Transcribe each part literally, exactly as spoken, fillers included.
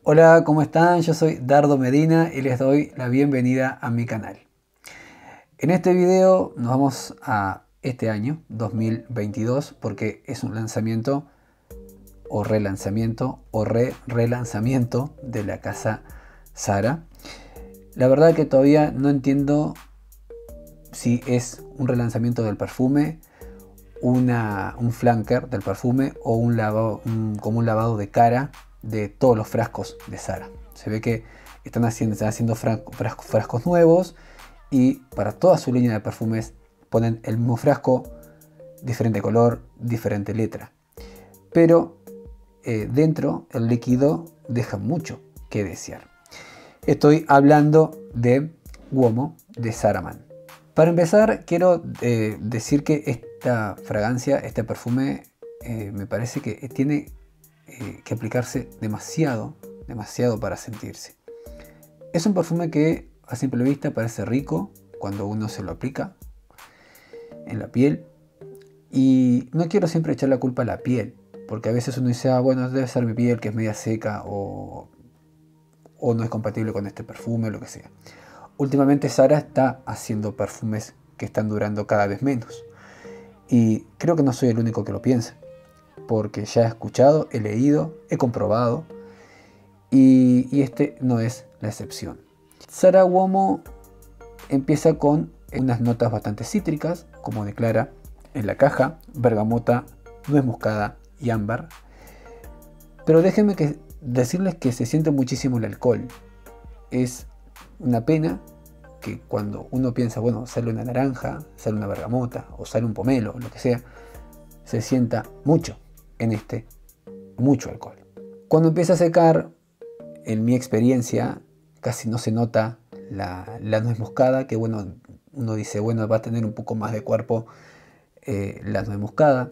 Hola, ¿cómo están? Yo soy Dardo Medina y les doy la bienvenida a mi canal. En este video nos vamos a este año, dos mil veintidós, porque es un lanzamiento o relanzamiento o re-relanzamiento de la casa Zara. La verdad que todavía no entiendo si es un relanzamiento del perfume, una, un flanker del perfume o un lavado, un, como un lavado de cara de todos los frascos de Zara. Se ve que están haciendo, están haciendo frascos, frascos nuevos y para toda su línea de perfumes ponen el mismo frasco, diferente color, diferente letra. Pero eh, dentro el líquido deja mucho que desear. Estoy hablando de Uomo de Zara Man. Para empezar, quiero eh, decir que esta fragancia, este perfume, eh, me parece que tiene eh, que aplicarse demasiado, demasiado para sentirse. Es un perfume que a simple vista parece rico cuando uno se lo aplica en la piel. Y no quiero siempre echar la culpa a la piel, porque a veces uno dice, ah, bueno, debe ser mi piel que es media seca o, o no es compatible con este perfume, lo que sea. Últimamente Zara está haciendo perfumes que están durando cada vez menos. Y creo que no soy el único que lo piensa. Porque ya he escuchado, he leído, he comprobado. Y, y este no es la excepción. Zara Uomo empieza con unas notas bastante cítricas, como declara en la caja. Bergamota, nuez moscada y ámbar. Pero déjenme que, decirles que se siente muchísimo el alcohol. Es una pena que cuando uno piensa, bueno, sale una naranja, sale una bergamota o sale un pomelo, lo que sea, se sienta mucho en este, mucho alcohol. Cuando empieza a secar, en mi experiencia, casi no se nota la, la nuez moscada, que bueno, uno dice, bueno, va a tener un poco más de cuerpo eh, la nuez moscada.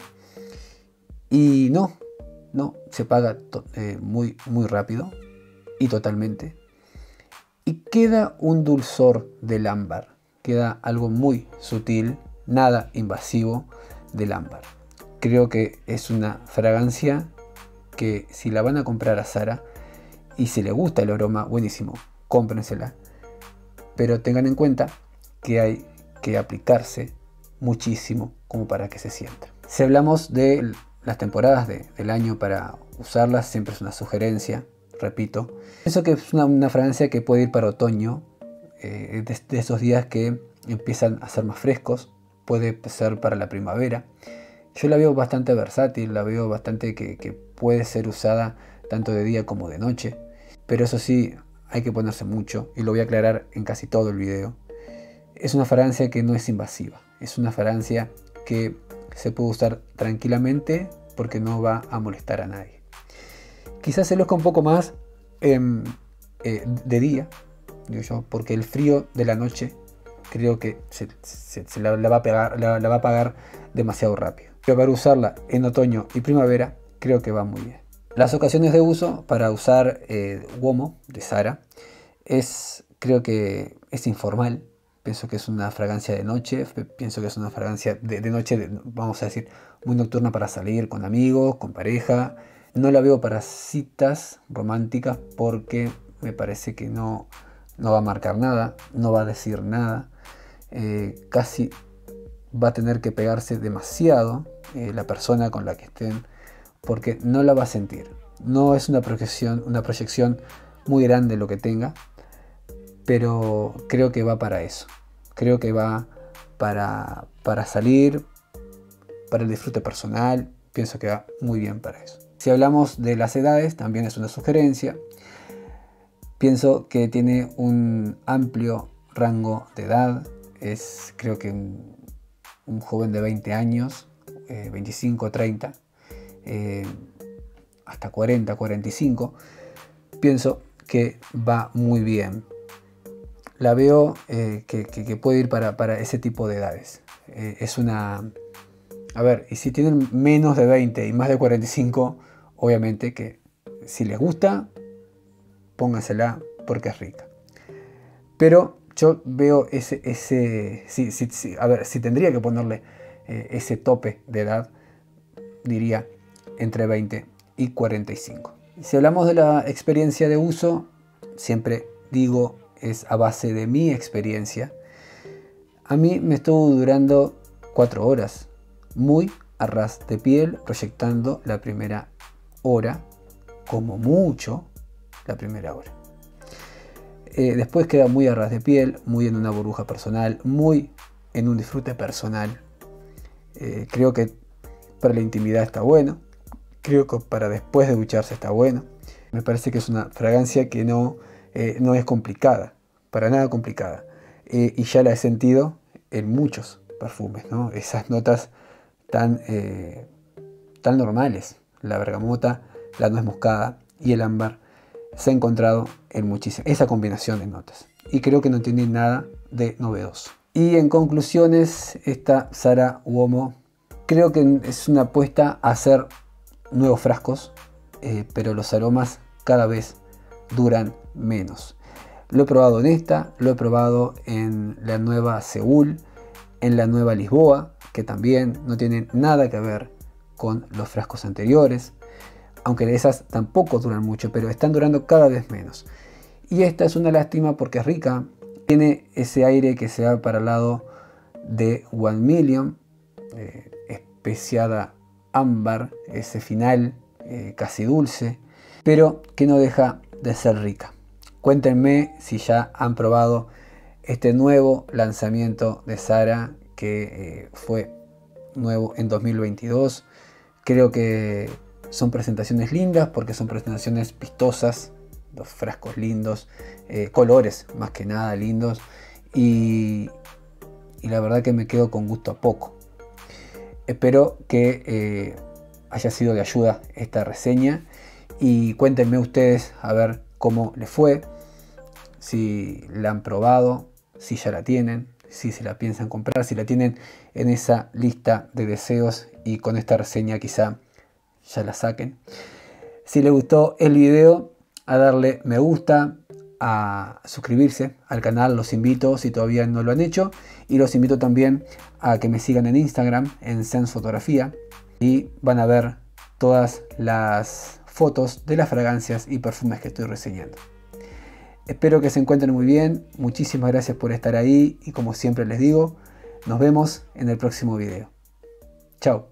Y no, no, se apaga eh, muy, muy rápido y totalmente. Y queda un dulzor del ámbar, queda algo muy sutil, nada invasivo del ámbar. Creo que es una fragancia que si la van a comprar a Zara y si le gusta el aroma, buenísimo, cómprensela. Pero tengan en cuenta que hay que aplicarse muchísimo como para que se sienta. Si hablamos de las temporadas de, del año para usarlas, siempre es una sugerencia. Repito, pienso que es una, una fragancia que puede ir para otoño, eh, de, de esos días que empiezan a ser más frescos, puede ser para la primavera. Yo la veo bastante versátil, la veo bastante que, que puede ser usada tanto de día como de noche, pero eso sí, hay que ponerse mucho, y lo voy a aclarar en casi todo el video. Es una fragancia que no es invasiva, es una fragancia que se puede usar tranquilamente porque no va a molestar a nadie. Quizás se luzca un poco más eh, eh, de día, digo yo, porque el frío de la noche creo que se, se, se la, la, va a pegar, la, la va a apagar demasiado rápido. Pero para usarla en otoño y primavera creo que va muy bien. Las ocasiones de uso para usar eh, Uomo de Zara es, creo que es informal. Pienso que es una fragancia de noche, pienso que es una fragancia de, de noche, de, vamos a decir, muy nocturna para salir con amigos, con pareja. No la veo para citas románticas porque me parece que no, no va a marcar nada, no va a decir nada. Eh, casi va a tener que pegarse demasiado eh, la persona con la que estén porque no la va a sentir. No es una proyección, una proyección muy grande lo que tenga, pero creo que va para eso. Creo que va para, para salir, para el disfrute personal. Pienso que va muy bien para eso. Si hablamos de las edades, también es una sugerencia. Pienso que tiene un amplio rango de edad. Es, creo que un, un joven de veinte años, eh, veinticinco, treinta, eh, hasta cuarenta, cuarenta y cinco. Pienso que va muy bien. La veo eh, que, que, que puede ir para, para ese tipo de edades. Eh, es una... A ver, y si tienen menos de veinte y más de cuarenta y cinco, obviamente que si les gusta, póngansela porque es rica. Pero yo veo ese... ese si, si, si, a ver, si tendría que ponerle eh, ese tope de edad, diría entre veinte y cuarenta y cinco. Si hablamos de la experiencia de uso, siempre digo, es a base de mi experiencia. A mí me estuvo durando cuatro horas, muy a ras de piel, proyectando la primera hora, como mucho la primera hora. Eh, después queda muy a ras de piel, muy en una burbuja personal, muy en un disfrute personal. Eh, creo que para la intimidad está bueno, creo que para después de ducharse está bueno. Me parece que es una fragancia que no, eh, no es complicada, para nada complicada. Eh, y ya la he sentido en muchos perfumes, ¿no? Esas notas tan, eh, tan normales, la bergamota, la nuez moscada y el ámbar, se ha encontrado en muchísimas, esa combinación de notas. Y creo que no tiene nada de novedoso. Y en conclusiones, esta Zara Uomo creo que es una apuesta a hacer nuevos frascos, eh, pero los aromas cada vez duran menos. Lo he probado en esta, lo he probado en la nueva Seúl, en la nueva Lisboa, que también no tienen nada que ver con los frascos anteriores, aunque esas tampoco duran mucho, pero están durando cada vez menos. Y esta es una lástima porque es rica, tiene ese aire que se va para el lado de One Million, eh, especiada ámbar, ese final eh, casi dulce, pero que no deja de ser rica. Cuéntenme si ya han probado este nuevo lanzamiento de Zara, que eh, fue nuevo en dos mil veintidós. Creo que son presentaciones lindas porque son presentaciones vistosas, los frascos lindos, eh, colores más que nada lindos, y, y la verdad que me quedo con gusto a poco. Espero que eh, haya sido de ayuda esta reseña y cuéntenme ustedes a ver cómo les fue, si la han probado, si ya la tienen, si se la piensan comprar, si la tienen en esa lista de deseos y con esta reseña quizá ya la saquen. Si les gustó el video, a darle me gusta, a suscribirse al canal, los invito si todavía no lo han hecho, y los invito también a que me sigan en Instagram, en Sense Fotografía, y van a ver todas las fotos de las fragancias y perfumes que estoy reseñando. Espero que se encuentren muy bien, muchísimas gracias por estar ahí y como siempre les digo, nos vemos en el próximo video. Chao.